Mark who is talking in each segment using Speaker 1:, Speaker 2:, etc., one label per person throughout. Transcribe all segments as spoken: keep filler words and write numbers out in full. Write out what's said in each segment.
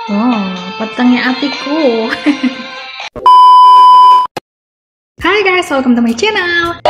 Speaker 1: Oh, petangnya atiku. Hai guys, welcome to my channel.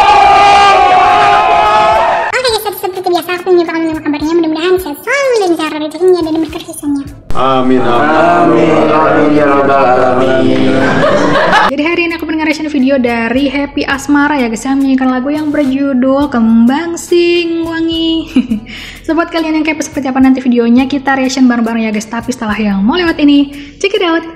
Speaker 2: Oke guys, seperti biasa aku menyiapkan lima kabarnya. Mudah-mudahan sehat selalu lancar rezekinya dan berkah sisanya.
Speaker 3: Amin amin amin ya rabbal alamin.
Speaker 1: Jadi hari ini aku mendengar reaction video dari Happy Asmara ya guys, yang menyanyikan lagu yang berjudul Kembang Sing Wangi. So buat kalian yang kepo seperti apa nanti videonya, kita reaction bareng-bareng ya guys. Tapi setelah yang mau lewat ini, check it out.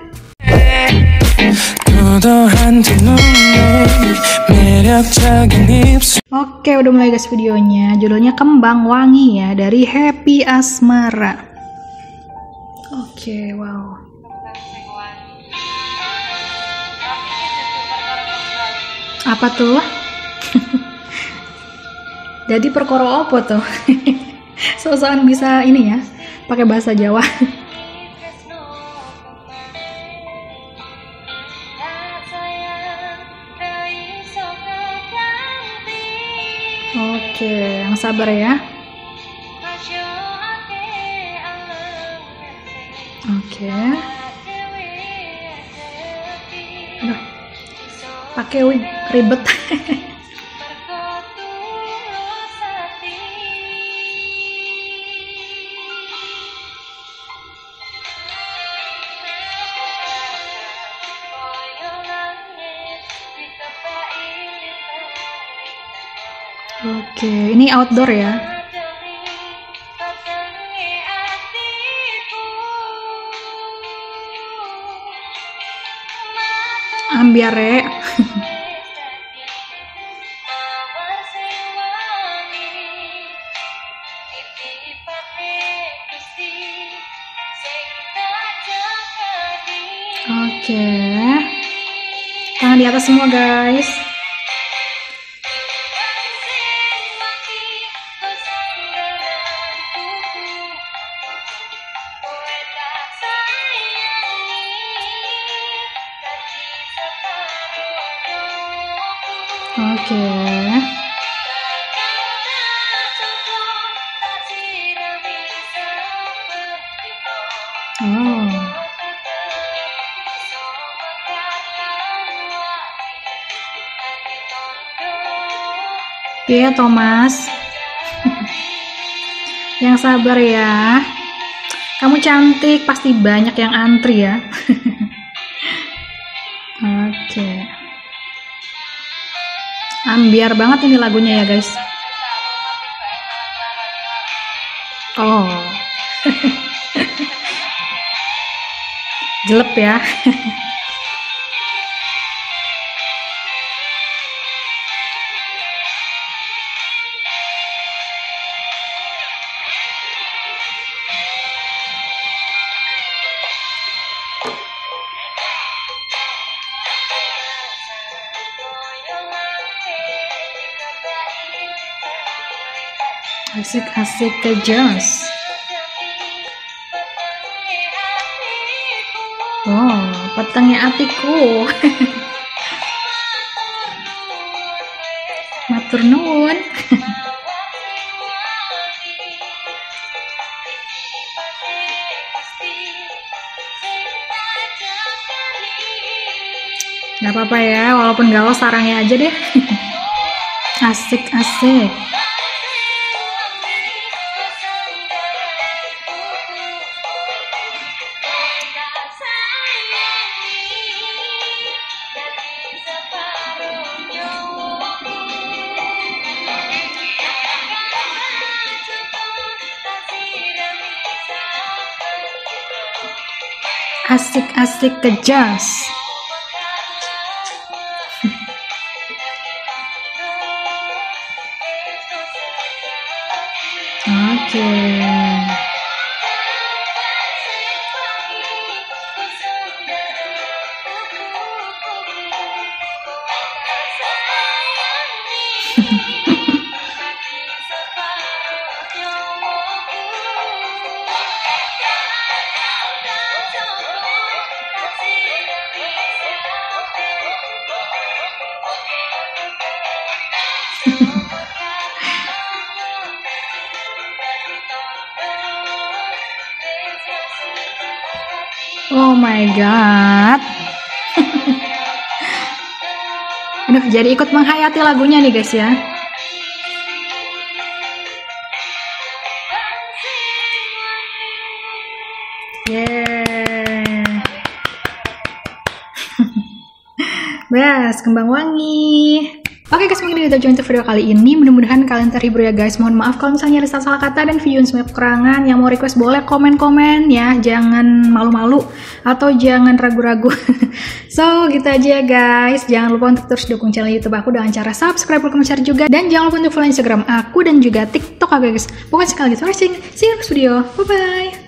Speaker 1: Oke, udah mulai guys videonya. Judulnya Kembang Wangi ya, dari Happy Asmara. Oke, wow. Apa tuh? Jadi perkara apa tuh? So-soan bisa ini ya, pakai bahasa Jawa. Oke, yang sabar ya. Oke. Aduh, pakai wing ribet. Oke, ini outdoor ya. Ambiare. Oke. Tangan di atas semua guys. Oke. Oh. Iya Thomas. Yang sabar ya. Kamu cantik, pasti banyak yang antri ya. Oke. Ambiar banget ini lagunya ya guys. Oh. Jelek ya. Asik-asik ke Jones. Oh, petangnya atiku. Matur nuwun. Gak apa-apa ya, walaupun galau sarangnya aja deh. Asik-asik. Asik-asik ke jazz. Oke. Oh my god. Aduh, jadi ikut menghayati lagunya nih guys ya. Yeah. Bes, kembang wangi. Oke guys, mungkin itu aja untuk video kali ini. Mudah-mudahan kalian terhibur ya guys. Mohon maaf kalau misalnya ada salah kata dan video semuanya kekurangan. Yang mau request boleh komen-komen ya. Jangan malu-malu atau jangan ragu-ragu. So, gitu aja ya guys. Jangan lupa untuk terus dukung channel YouTube aku dengan cara subscribe, komen, share juga. Dan jangan lupa untuk follow Instagram aku dan juga TikTok aku guys. Pokoknya sekali lagi, see you next video. Bye-bye.